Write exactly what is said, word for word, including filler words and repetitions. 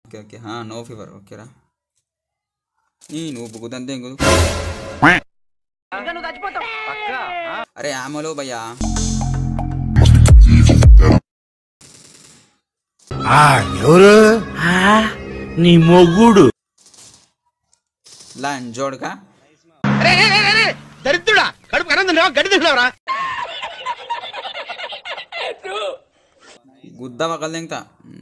okay okay no fever ఓకేరా ఈ నువ్వు కుదంతే ఇంకో అరే ఆమలో భయ్యా ఎవరు నీ మొగుడు లంజోడుగా దరిద్రుడా కడుపు కనందురా గడి తిన్నావురా గుద్ద పగలదింకా